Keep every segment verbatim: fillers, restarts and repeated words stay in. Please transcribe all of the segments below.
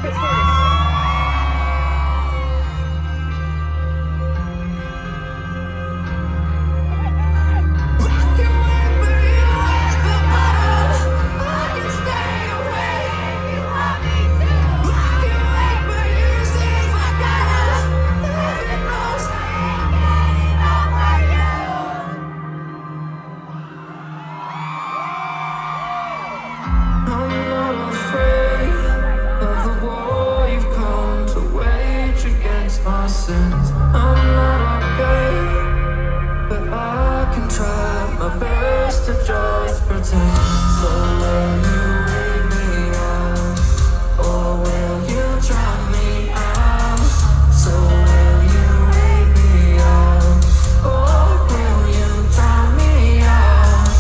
Sins. I'm not okay, but I can try my best to just pretend. So will you leave me out, or will you try me out? So will you leave me out, or will you try me out?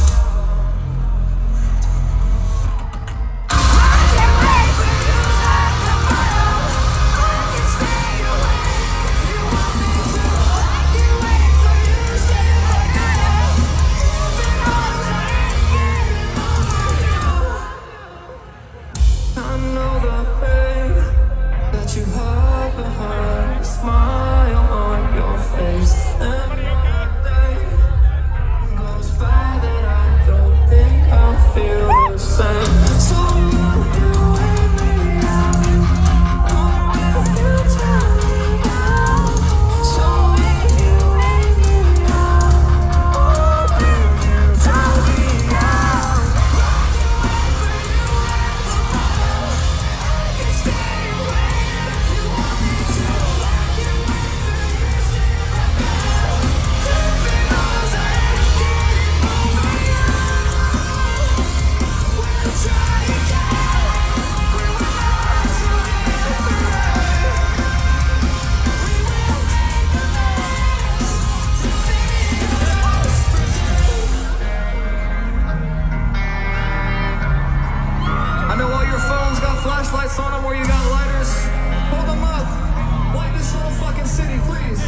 I can't wait for you at the bottom. I can stay away. You hide behind a smile on your face, and one day goes by that I don't think I'll feel the same. So will you wake me up, or will you tell me now? So will you wake me up, or will you tell me now? I can wait for you at the bottom. I can stay away. I know all your phones got flashlights on them where you got lighters. Hold them up. Light this whole fucking city, please.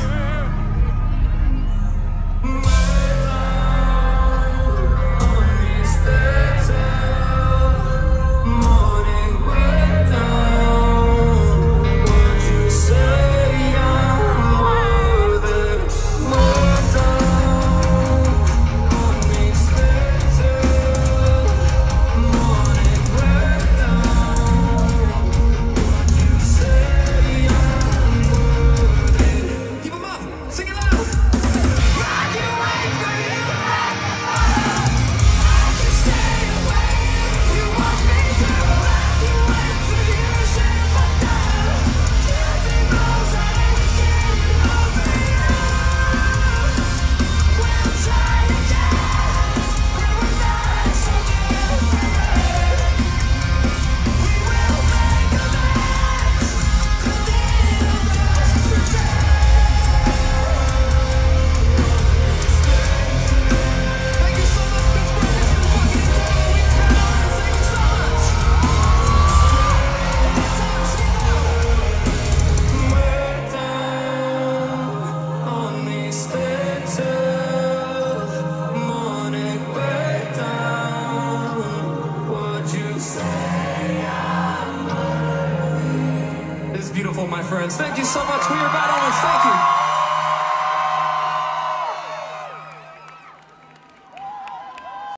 Beautiful, my friends. Thank you so much. We are God Owens. Thank you.